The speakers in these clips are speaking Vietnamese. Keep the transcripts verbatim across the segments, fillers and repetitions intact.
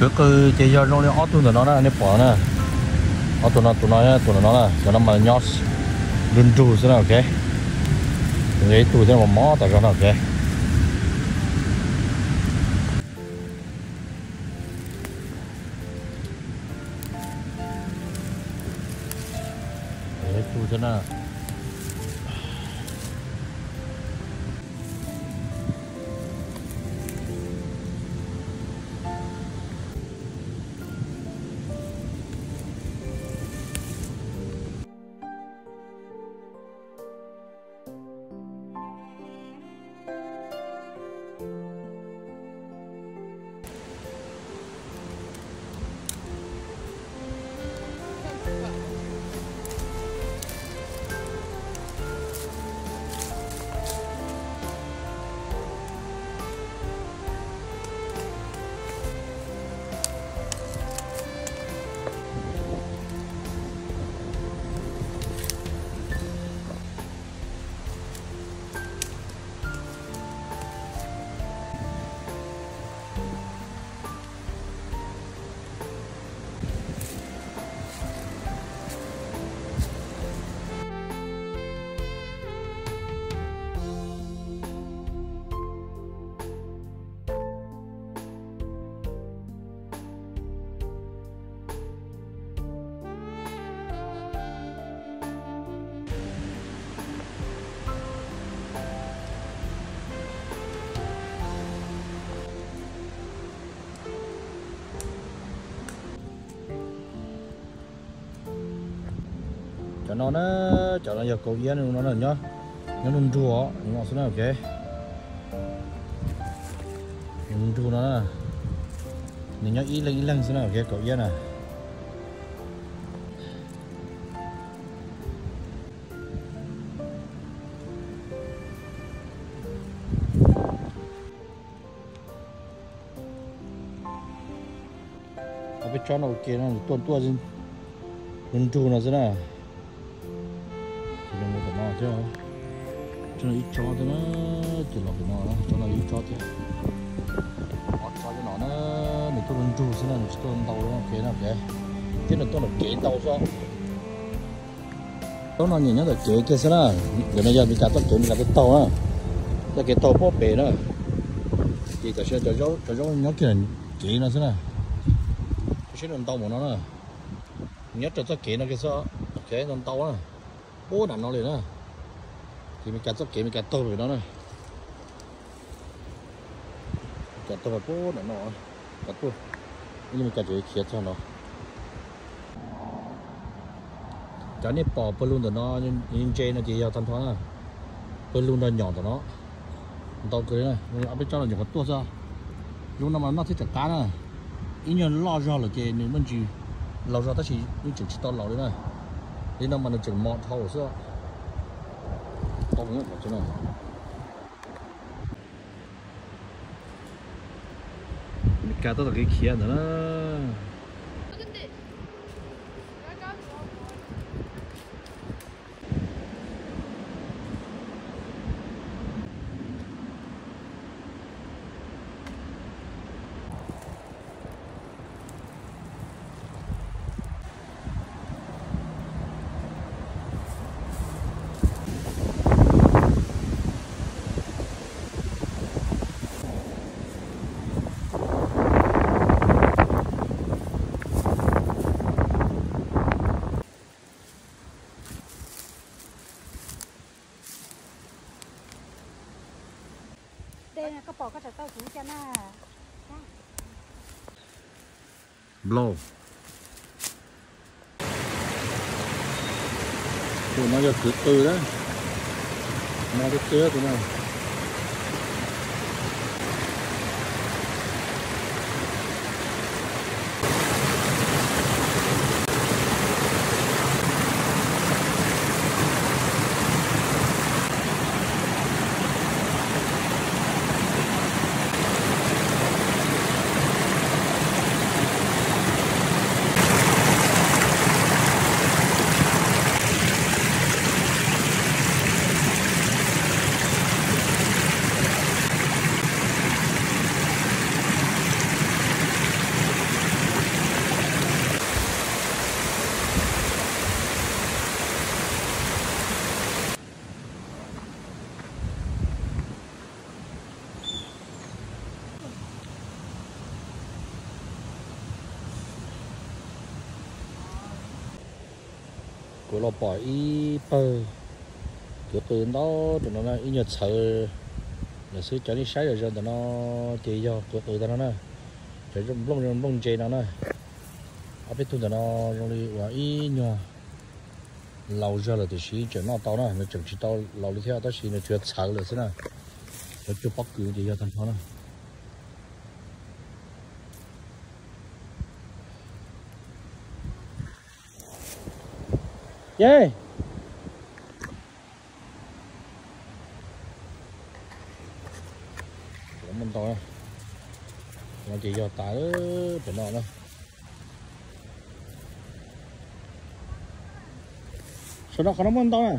cứ cứ chơi cho nó ở tụi nó nè, nó bỏ nè, ở tụi nó tụi nó tụi nó nè, cho nó mà nhót đun trù thế nào ok, lấy tụi thế mà mó tại cho nó ok. Lấy tụi thế nào. Cho nó nó cho nó giờ cầu yên nó là nhá, nó nung chua nó sẽ là ok, nung chua nó nè, nhá ít lên ít lên sẽ là ok cầu yên à. Ở bên trong nó ok nó tuôn tuôn gì, nung chua nó sẽ là nó một cái nó chứ cho nó ít cho cho nó chỉ là cái nó cho nó ít cho chứ họ cho cho nó nó mình tôi luôn chú xin là mình tôi tàu nó kế nào kế chứ là tôi là kế tàu sao tôi nói nhìn nhớ là kế kế sao là giờ này giờ mình cả tôi kế mình cả tôi tàu á là cái tàu bó bể đó thì tại sao cho cho cho cho nhớ cái kế nó thế nào cái là tàu của nó nè nhớ cho tôi kế nó cái sao kế nó tàu á bố nằm nó liền á thì mình cắt rất kỹ mình cắt to rồi đó này cắt to và bố nằm nó cắt to nhưng mình cắt chỉ khía cho nó cái này bỏ balloon của nó nhưng trên nó chỉ vào thanh thoáng à balloon nó nhỏ của nó tao cười này ở bên trong là nhỏ cái tua ra lúc nào mà nó thích chặt cá này ít nhiều nó lo ra là chơi nếu mình chỉ lo ra ta chỉ những chỉ to lò đấy này đi nó mà nó chừng mọt thầu xưa không nữa cho nó cá tao là cái kia nữa đây là cái bò có thể tao cũng cho nó blow tụi nó giờ cứ từ đó nó cái kia tụi nó của nó bỏ ý bơ của từ đó tụi nó là ý nhật sợ là xứ cho đi sấy rồi cho tụi nó chỉ cho của từ tụi nó nè cho trong lông trong lông chè nó nè ở bên tụi nó trong đi và ý nhỏ lâu giờ là từ xí cho nó tao nè nó chẳng chỉ tao lâu đi theo tao xí nó chưa sợ rồi xí nè nó chưa bắt cứ gì cho thằng nó nè yeah mình to nè nó chỉ cho tải bên nọ nè sau đó nó mình to nè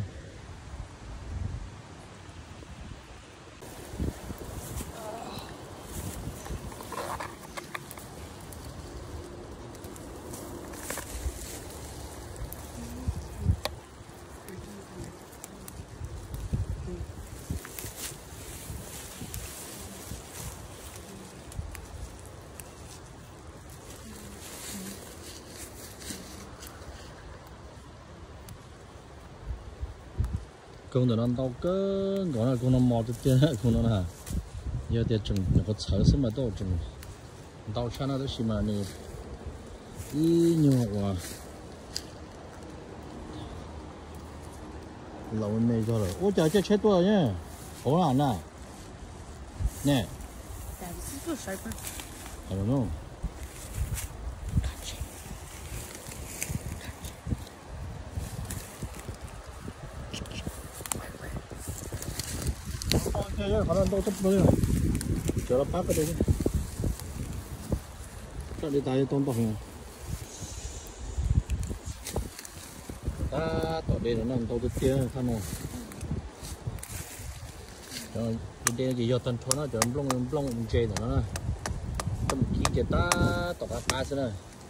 con tụi nó tao cứ gọi là con nó mò tới tiền con nó hả giờ tiền chừng nó có sợ xí mà tao chừng tao chán nó tới xí mà này ý nhiều quá lâu này cho rồi ôi trời chết chết tôi rồi nhá khổ lắm nè nè I don't know 야, 가라, 너 또 뭐야? 저라 빠까 되지. 저리 다이 돈도 해. 아, 또 내는 난 또도 뛰어 가노. 저 이제 gì do tân thôn nó cho blong blong chơi nó nè. Tâm kỹ cái ta tọt ta ta xí nè.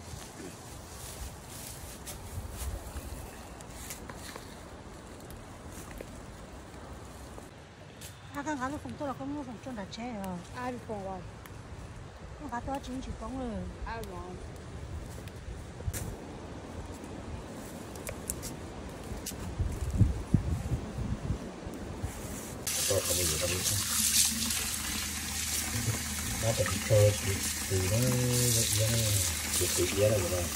à cái gà nó không tốt là không mua không cho đặt chế rồi ai được còn rồi nó gà to chín chỉ bóng rồi ai rồi Tôi không bao giờ đâu biết nó phải chơi từ nó nó từ từ giá này rồi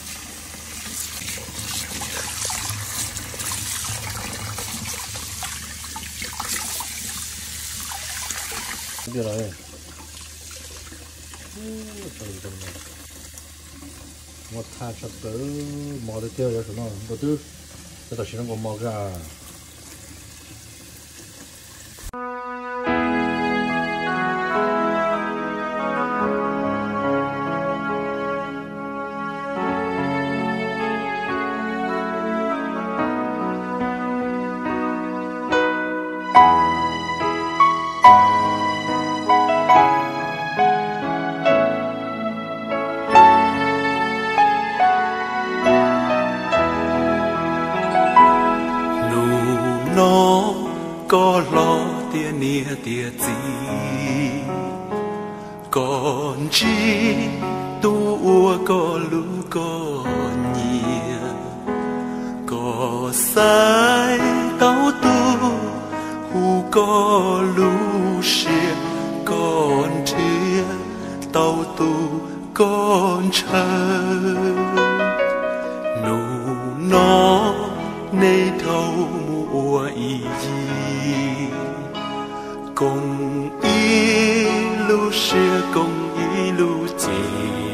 chưa rồi một thang sắp tới mò tới tiêu cho nó đầu tư cho tao chỉ nó còn mò ra có lo tia nia tia gì còn chi tu ua có lũ có nhia có sai tao tu hu có lũ xia còn chia tao tu con chờ nụ nó nay thâu mùa ý cùng ý lu xia cùng ý lu chi